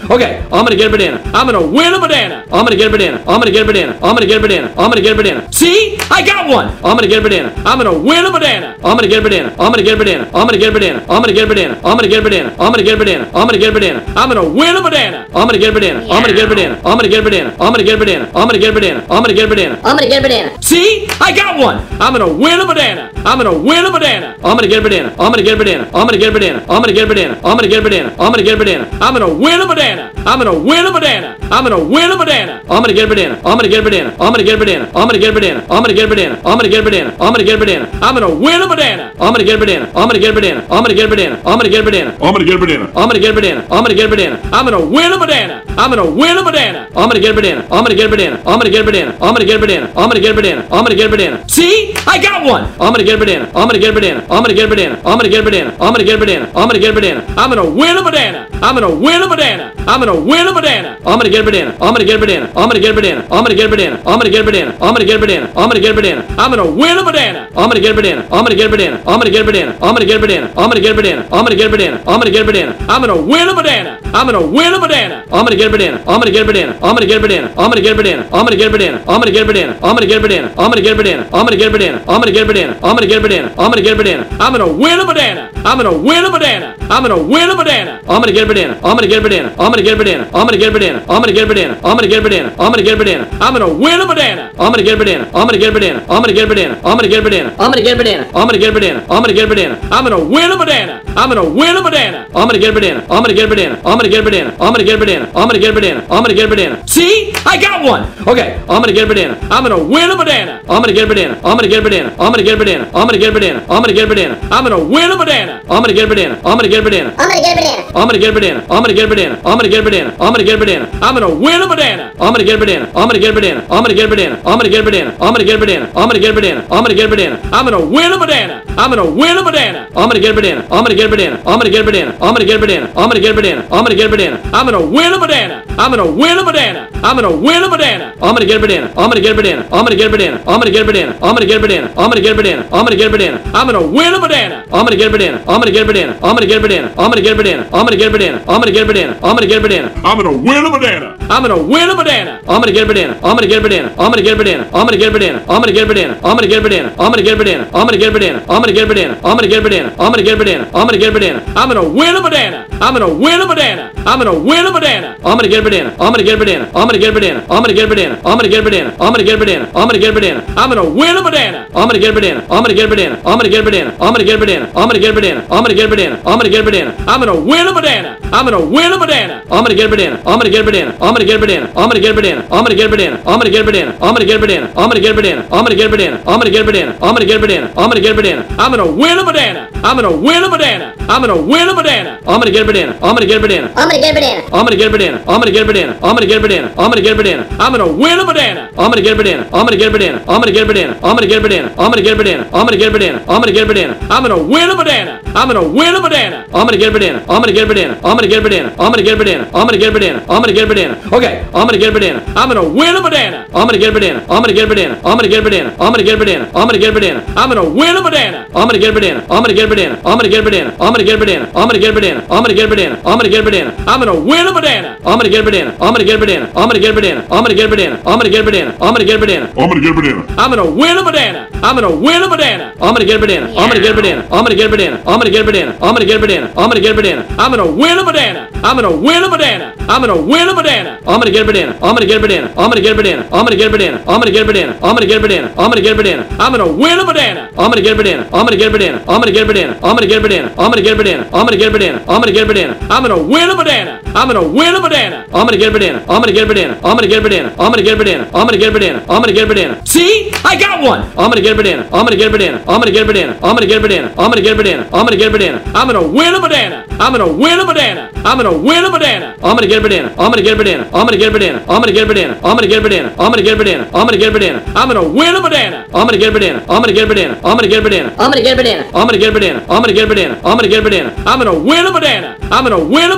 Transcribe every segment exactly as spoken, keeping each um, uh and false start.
Okay, I'm gonna get a banana. I'm gonna win a banana. I'm gonna get a banana. I'm gonna get a banana. I'm gonna get a banana. I'm gonna get a banana. See? I got one. I'm gonna get a banana. I'm gonna win a banana. I'm gonna get a banana. I'm gonna get a banana. I'm gonna get a banana. I'm gonna get a banana. I'm gonna get a banana. I'm gonna get a banana. I'm gonna get a banana. I'm gonna win a banana. I'm gonna get a banana. I'm gonna get a banana. I'm gonna get a banana. I'm gonna get a banana. I'm gonna get a banana. I'm gonna get a banana. I'm gonna get a banana. See? I got one. I'm gonna win a banana. I'm gonna win a banana. I'm gonna get a banana. I'm gonna get a banana. I'm gonna get a banana. I'm gonna get a banana. I'm gonna get a banana. I'm gonna get a banana. I'm gonna win a banana. I'm gonna win a banana. I'm gonna win a banana. I'm gonna get a banana. I'm gonna get a banana. I'm gonna get a banana. I'm gonna get a banana. I'm gonna get a banana. I'm gonna get a banana. I'm gonna get a banana. I'm gonna win a banana. I'm gonna get a banana. I'm gonna get a banana. I'm gonna get a banana. I'm gonna get a banana. I'm gonna get a banana. I'm gonna get a banana. I'm gonna get a banana. I'm gonna win a banana. I'm gonna win a banana. I'm gonna get a banana. I'm gonna get a banana. I'm gonna get a banana. I'm gonna get a banana. I'm gonna get a banana. I'm gonna get a banana. See? I got one. I'm gonna get a banana. I'm gonna get a banana. I'm gonna get a banana. I'm gonna get a banana. I'm gonna get a banana. I'm gonna get a banana. I'm gonna win a banana. I'm gonna win a banana. I'm gonna win a banana. I'm gonna get a banana. I'm gonna get a banana. I'm gonna get a banana. I'm gonna get a banana. I'm gonna get a banana. I'm gonna get a banana. I'm gonna get a banana. I'm gonna win a banana. I'm gonna get a banana. I'm gonna get a banana. I'm gonna get a banana. I'm gonna get a banana. I'm gonna get a banana. I'm gonna get a banana. I'm gonna get a banana. I'm gonna win a banana. I'm gonna win a banana. I'm gonna get a banana. I'm gonna get a banana. I'm gonna get a banana. I'm gonna get a banana. I'm gonna get a banana. I'm gonna get a banana. I'm gonna get a banana. I'm gonna get a banana. I'm gonna get a banana. I'm gonna get a banana. I'm gonna get a banana. I'm gonna get a banana. I'm gonna win a banana. I'm gonna win a banana. I'm gonna win a banana. I'm gonna get a banana. I'm gonna get a banana. I'm gonna get a banana. I'm gonna get a banana. I'm gonna get a banana. I'm gonna get a banana. I'm gonna get a banana. I'm gonna win a banana. I'm gonna get a banana. I'm gonna get a banana. I'm gonna get a banana. I'm gonna get a banana. I'm gonna get a banana. I'm gonna get a banana. I'm gonna get a banana. I'm gonna win a banana. I'm gonna win a banana. I'm gonna get a banana. I'm gonna get a banana. I'm gonna get a banana. I'm gonna get a banana. I'm gonna get a banana. I'm gonna get a banana. See? I got one. Okay, I'm gonna get a banana. I'm gonna win a banana. I'm gonna get a banana. I'm gonna get a banana. I'm gonna get a banana. I'm gonna get a banana. I'm gonna get a banana. I'm gonna win a banana. I'm gonna get a banana. I'm gonna get a banana. I'm gonna get a banana. I'm gonna get a banana. I'm gonna get a banana. I'm gonna get a banana. I'm gonna get a banana. I'm gonna win a banana. I'm gonna get a banana. I'm gonna get a banana. I'm gonna get a banana. I'm gonna get a banana. I'm gonna get a banana. I'm gonna get a banana. I'm gonna get a banana. I'm gonna win a banana. I'm gonna win a banana. I'm gonna get a banana. I'm gonna get a banana. I'm gonna get a banana. I'm gonna get a banana. I'm gonna get a banana. I'm gonna get a banana. I'm gonna win a banana. I'm gonna win a banana. I'm gonna win a banana. I'm gonna get a banana. I'm gonna get a banana. I'm gonna get a banana. I'm gonna get a banana. I'm gonna get a banana. I'm gonna get a banana. I'm gonna get a banana. I'm gonna win a banana. I'm gonna get a banana. I'm gonna get a banana. I'm gonna get a banana. I'm gonna get a banana. I'm gonna get a banana. I'm gonna get a banana. I'm gonna get a banana. I'm gonna win a banana. I'm gonna win a banana. I'm gonna get a banana. I'm gonna get a banana. I'm gonna get a banana. I'm gonna get a banana. I'm gonna get a banana. I'm gonna get a banana. I'm gonna get a banana. I'm gonna get a banana. I'm gonna get a banana. I'm gonna get a banana. I'm gonna get a banana. I'm gonna get a banana. I'm gonna win a banana. I'm gonna win a banana. I'm gonna win a banana. I'm gonna get a banana. I'm gonna get a banana. I'm gonna get a banana. I'm gonna get a banana. I'm gonna get a banana. I'm gonna get a banana. I'm gonna get a banana. I'm gonna win a banana. I'm gonna get a banana. I'm gonna get a banana. I'm gonna get a banana. I'm gonna get a banana. I'm gonna get a banana. I'm gonna get a banana. I'm gonna get a banana. I'm gonna win a banana. I'm gonna win a banana. I'm gonna get a banana. I'm gonna get a banana. I'm gonna get a banana. I'm gonna get a banana. I'm gonna get a banana. I'm gonna get a banana. I'm gonna get a banana. I'm gonna get a banana. I'm gonna get a banana. I'm gonna get a banana. I'm gonna get a banana. I'm gonna get a banana. I'm gonna win a banana. I'm gonna win a banana. I'm gonna win a banana. I'm gonna get a banana. I'm gonna get a banana. I'm gonna get a banana. I'm gonna get a banana. I'm gonna get a banana. I'm gonna get a banana. I'm gonna get a banana. I'm gonna win a banana. I'm gonna get a banana. I'm gonna get a banana. I'm gonna get a banana. I'm gonna get a banana. I'm gonna get a banana. I'm gonna get a banana. I'm gonna get a banana. I'm gonna win a banana. I'm gonna win a banana. I'm gonna get a banana. I'm gonna get a banana. I'm gonna get a banana. I'm gonna get a banana. I'm gonna get a banana. I'm gonna get a banana. Okay, I'm gonna get a banana. I'm gonna win a banana. I'm gonna get a banana. I'm gonna get a banana. I'm gonna get a banana. I'm gonna get a banana. I'm gonna get a banana. I'm gonna win a banana. I'm gonna get a banana. I'm gonna get a banana. I'm gonna get a banana. I'm gonna get a banana. I'm gonna get a banana. I'm gonna get a banana. I'm gonna get a banana. I'm gonna win a banana. I'm gonna get a banana. I'm gonna get a banana. I'm gonna get a banana. I'm gonna get a banana. I'm gonna get a banana. I'm gonna get a banana. I'm gonna get a banana. I'm gonna win a banana. I'm gonna win a banana. I'm gonna get a banana. I'm gonna get a banana. I'm gonna get a banana. I'm gonna get a banana. I'm gonna get a banana. I'm gonna get a banana. I'm gonna win a banana. I'm gonna win a banana. I'm gonna win a banana. I'm gonna get a banana. I'm gonna get a banana. I'm gonna get a banana. I'm gonna get a banana. I'm gonna get a banana. I'm gonna get a banana. I'm gonna get a banana. I'm gonna win a banana. I'm gonna get a banana. I'm gonna get a banana. I'm gonna get a banana. I'm gonna get a banana. I'm gonna get a banana. I'm gonna get a banana. I'm gonna get a banana. I'm gonna win a banana. I'm gonna win a banana. I'm gonna get a banana. I'm gonna get a banana. I'm gonna get a banana. I'm gonna get a banana. I'm gonna get a banana. I'm gonna get a banana. See? I got one. I'm gonna get a banana. I'm gonna get a banana. I'm gonna get a banana. I'm gonna get a banana. I'm gonna get a banana. I'm gonna get a banana. I'm gonna win a banana. I'm gonna win a banana. I'm gonna win a banana. I'm gonna get a banana. I'm gonna get a banana. I'm gonna get a banana. I'm gonna get a banana. I'm gonna get a banana. I'm gonna get a banana. I'm gonna get a banana. I'm gonna win a banana. I'm gonna get a banana. I'm gonna get a banana. I'm gonna get a banana. I'm gonna get a banana. I'm gonna get a banana. I'm gonna get a banana. I'm gonna get a banana. I'm gonna win a banana. I'm gonna win a banana.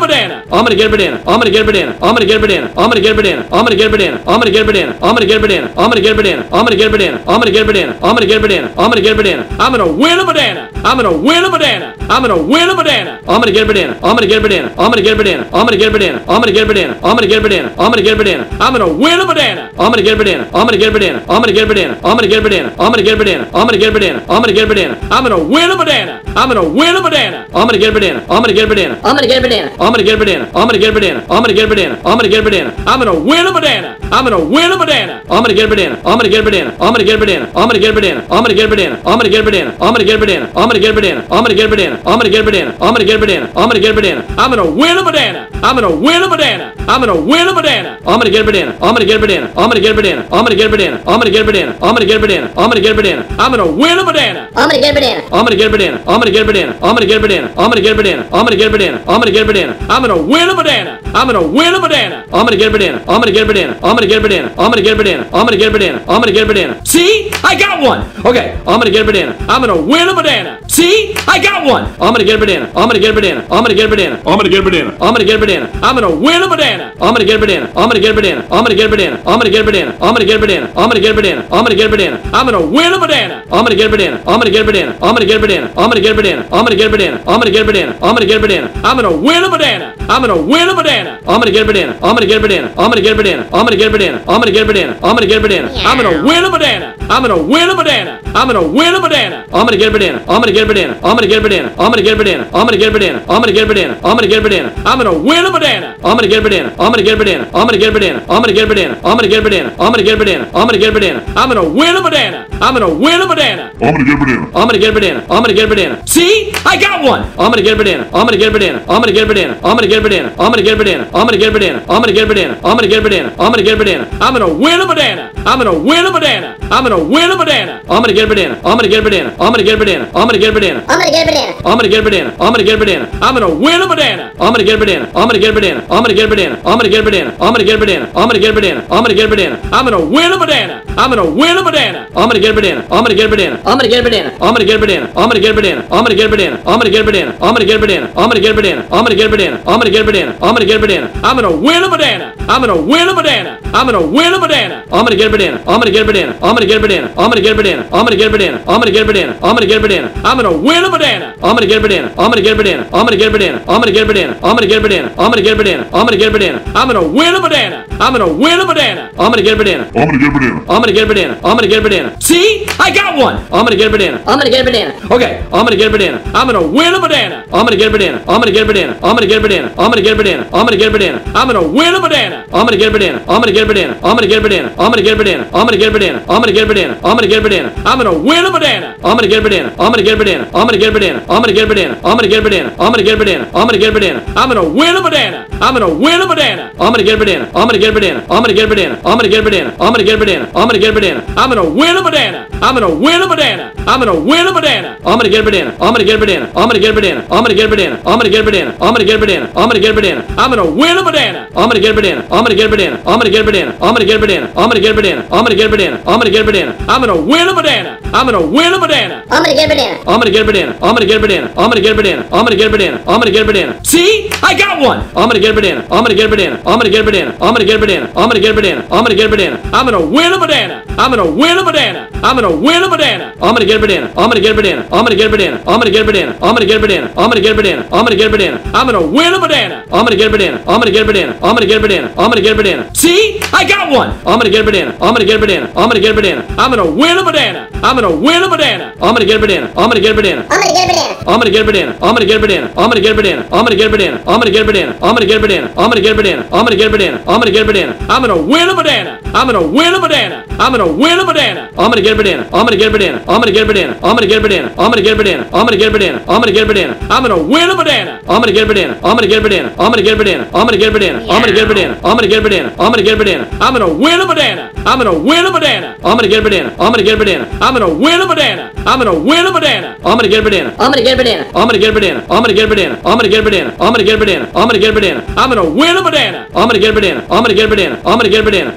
I'm gonna get a banana. I'm gonna get a banana. I'm gonna get a banana. I'm gonna get a banana. I'm gonna get a banana. I'm gonna get a banana. I'm gonna get a banana. I'm gonna get a banana. I'm gonna get a banana. I'm gonna get a banana. I'm gonna get a banana. I'm gonna get a banana. I'm gonna win a banana. I'm gonna win a banana. I'm gonna win a banana. I'm gonna get a banana. I'm gonna get a banana. I'm gonna get a banana. I'm gonna get a banana. I'm gonna get a banana. I'm gonna get a banana. I'm gonna get a banana. I'm gonna win a banana. I'm gonna get a banana. I'm gonna get a banana. I'm gonna get a banana. I'm gonna get a banana. I'm gonna get a banana. I'm gonna get a banana. I'm gonna get a banana. I'm gonna win a banana. I'm gonna win a banana. I'm gonna get a banana. I'm gonna get a banana. I'm gonna get a banana. I'm gonna get a banana. I'm gonna get a banana. I'm gonna get a banana. I'm gonna get a banana. I'm gonna win a banana. I'm gonna win a banana. I'm gonna get a banana. I'm gonna get a banana. I'm gonna get a banana. I'm gonna get a banana. I'm gonna get a banana. I'm gonna get a banana. I'm gonna get a banana. I'm gonna get a banana. I'm gonna get a banana. I'm gonna get a banana. I'm gonna get a banana. I'm gonna get a banana. I'm gonna win a banana. I'm gonna win a banana. I'm gonna win a banana. I'm gonna get a banana. I'm gonna get a banana. I'm gonna get a banana. I'm gonna get a banana. I'm gonna get a banana. I'm gonna get a banana. I'm gonna get a banana. I'm gonna win a banana. I'm gonna get a banana. I'm gonna get a banana. I'm gonna get a banana. I'm gonna get a banana. I'm gonna get a banana. I'm gonna get a banana. I'm gonna get a banana. I'm gonna win a banana. I'm gonna win a banana. I'm gonna get a banana. I'm gonna get a banana. I'm gonna get a banana. I'm gonna get a banana. I'm gonna get a banana. I'm gonna get a banana. See? I got one. Okay. I'm gonna get a banana. I'm gonna win a banana. See? I got one. I'm gonna get a banana. I'm gonna get a banana. I'm gonna get a banana. I'm gonna get a banana. I'm gonna get a banana. I'm gonna win a banana. I'm gonna get a banana. I'm gonna get a banana. I'm gonna get a banana. I'm gonna get a banana. I'm gonna get a banana. I'm gonna get a banana. I'm gonna get a banana. I'm gonna win a banana. I'm gonna get a banana. I'm gonna get a banana. I'm gonna get a banana. I'm gonna get a banana. I'm gonna get a banana. I'm gonna get a banana. I'm gonna get a banana. I'm gonna win a banana. I'm gonna win a banana. I'm gonna get a banana. I'm gonna get a banana. I'm gonna get a banana. I'm gonna get a banana. I'm gonna get a banana. I'm gonna get a banana. I'm gonna win a banana. I'm gonna win a banana. I'm gonna win a banana. I'm gonna get a banana. I'm gonna get a banana. I'm gonna get a banana. I'm gonna get a banana. I'm gonna get a banana. I'm gonna get a banana. I'm gonna get a banana. I'm gonna win a banana. I'm gonna get a banana. I'm gonna get a banana. I'm gonna get a banana. I'm gonna get a banana. I'm gonna get a banana. I'm gonna get a banana. I'm gonna get a banana. I'm gonna win a banana. I'm gonna win a banana. I'm gonna get a banana. I'm gonna get a banana. I'm gonna get a banana. See? I got one. I'm gonna get a banana. I'm gonna get a banana. I'm gonna get a banana. I'm gonna get a banana. I'm gonna get a banana. I'm gonna get a banana. I'm gonna get a banana. I'm gonna get a banana. I'm gonna get a banana. I'm gonna win a banana. I'm gonna win a banana. I'm gonna win a banana. I'm gonna get a banana. I'm gonna get a banana. I'm gonna get a banana. I'm gonna get a banana. I'm gonna get a banana. I'm gonna get a banana. I'm gonna get a banana. I'm gonna win a banana. I'm gonna get a banana. I'm gonna get a banana. I'm gonna get a banana. I'm gonna get a banana. I'm gonna get a banana. I'm gonna get a banana. I'm gonna get a banana. I'm gonna win a banana. I'm gonna win a banana. I'm gonna get a banana. I'm gonna get a banana. I'm gonna get a banana. I'm gonna get a banana. I'm gonna get a banana. I'm gonna get a banana. I'm gonna get a banana. I'm gonna get a banana. I'm gonna get a banana. I'm gonna get a banana. I'm gonna get a banana. I'm gonna get a banana. I'm gonna win a banana. I'm gonna win a banana. I'm gonna win a banana. I'm gonna get a banana. I'm gonna get a banana. I'm gonna get a banana. I'm gonna get a banana. I'm gonna get a banana. I'm gonna get a banana. I'm gonna get a banana. I'm gonna win a banana. I'm gonna get a banana. I'm gonna get a banana. I'm gonna get a banana. I'm gonna get a banana. I'm gonna get a banana. I'm gonna get a banana. I'm gonna get a banana. I'm gonna win a banana. I'm gonna win a banana. I'm gonna get a banana. I'm gonna get a banana. I'm gonna get a banana. I'm gonna get a banana. See? I got one. I'm gonna get a banana. I'm gonna get a banana. Okay. I'm gonna get a banana. I'm gonna win a banana. I'm gonna get a banana. I'm gonna get a banana. I'm gonna get a banana. I'm gonna get a banana. I'm gonna get a banana. I'm gonna win a banana. I'm gonna get a banana. I'm gonna get a banana. I'm gonna get a banana. I'm gonna get a banana. I'm gonna get a banana. I'm gonna get a banana. I'm gonna get a banana. I'm gonna win a banana. I'm gonna get a banana. I'm gonna get a banana. I'm gonna get a banana. I'm gonna get a banana. I'm gonna get a banana. I'm gonna get a banana. I'm gonna get a banana. I'm gonna win a banana. I'm gonna win a banana. I'm gonna get a banana. I'm gonna get a banana. I'm gonna get a banana. I'm gonna get a banana. I'm gonna get a banana. I'm gonna get a banana. I'm gonna win a banana. I'm gonna win a banana. I'm gonna win a banana. I'm gonna get a banana. I'm gonna get a banana. I'm gonna get a banana. I'm gonna get a banana. I'm gonna get a banana. I'm gonna get a banana. I'm gonna get a banana. I'm gonna win a banana. I'm gonna get a banana. I'm gonna get a banana. I'm gonna get a banana. I'm gonna get a banana. I'm gonna get a banana. I'm gonna get a banana. I'm gonna get a banana. I'm gonna win a banana. I'm gonna win a banana. I'm gonna get a banana. I'm gonna get a banana. I'm gonna get a banana. I'm gonna get a banana. I'm gonna get a banana. I'm gonna get a banana. See? I got one. I'm gonna get a banana. I'm gonna get a banana. I'm gonna get a banana. I'm gonna get a banana. I'm gonna get a banana. I'm gonna get a banana. I'm gonna win a banana. I'm gonna win a banana. I'm gonna win a banana. I'm gonna get a banana. I'm gonna get a banana. I'm gonna get a banana. I'm gonna get a banana. I'm gonna get a banana. I'm gonna get a banana. I'm gonna get a banana. I'm gonna win a banana. I'm gonna get a banana. I'm gonna get a banana. I'm gonna get a banana. I'm gonna get a banana. See? I got one. I'm gonna get a banana. I'm gonna get a banana. I'm gonna get a banana. I'm gonna win a banana. I'm gonna win a banana. I'm gonna get a banana. I'm gonna get a banana. I'm gonna get a banana. I'm gonna get a banana. I'm gonna get a banana. I'm gonna get a banana. I'm gonna get a banana. I'm gonna get a banana. I'm gonna get a banana. I'm gonna get a banana. I'm gonna get a banana. I'm gonna get a banana. I'm gonna win a banana. I'm gonna win a banana. I'm gonna win a banana. I'm gonna get a banana. I'm gonna get a banana. I'm gonna get a banana. I'm gonna get a banana. I'm gonna get a banana. I'm gonna get a banana. I'm gonna get a banana. I'm gonna win a banana. I'm gonna get a banana. I'm gonna get a banana. I'm gonna get a banana. I'm gonna get a banana. I'm gonna get a banana. I'm gonna get a banana. I'm gonna get a banana. I'm gonna win a banana. I'm gonna win a banana. I'm gonna get a banana. I'm gonna get a banana. I'm gonna win a banana. I'm gonna win a banana. I'm gonna get a banana. I'm gonna get a banana. I'm gonna get a banana. I'm gonna get a banana. I'm gonna get a banana. I'm gonna get a banana. I'm gonna get a banana. I'm gonna get a banana. I'm gonna win a banana. I'm gonna get a banana. I'm gonna get a banana. I'm gonna get a banana. I'm gonna get a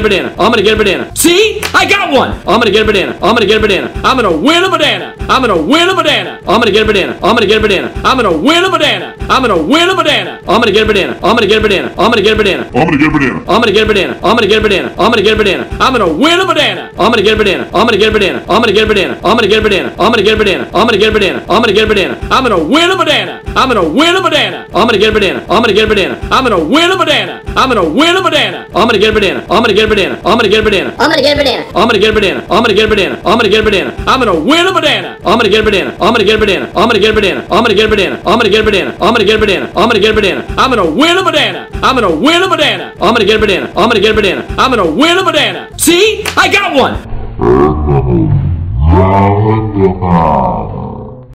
a banana. I'm gonna get a banana. See? I got one. I'm gonna get a banana. I'm gonna get a banana. I'm gonna win a banana. I'm gonna win a banana. I'm gonna get a banana. I'm gonna get a banana. I'm gonna win a banana. I'm gonna win a banana. I'm gonna get a banana. I'm gonna get a banana. I'm gonna get a banana. I'm gonna get a banana. I'm gonna get a banana. I'm gonna get a banana. I'm gonna get a banana. I'm gonna win a banana. I'm gonna get a banana. I'm gonna get a banana. I'm gonna get a banana. I'm gonna get a banana. I'm gonna get a banana. I'm gonna get a banana. I'm gonna get a banana. I'm gonna win a banana. I'm gonna win a banana. I'm gonna get a banana. I'm gonna get a banana. I'm gonna win a banana. I'm gonna win a banana. I'm gonna get a banana. I'm gonna get a banana. I'm gonna get a banana. I'm gonna get a banana. I'm gonna get a banana. I'm gonna get a banana. I'm gonna get a banana. I'm gonna win a banana. I'm gonna get a banana. I'm gonna get a banana. I'm gonna get a banana. I'm gonna get a banana. I'm gonna get a banana. I'm gonna get a banana. I'm gonna get a banana. I'm gonna win a banana. I'm gonna win a banana. I'm gonna get a banana. I'm gonna get a banana. I'm gonna win a banana. See? I got one.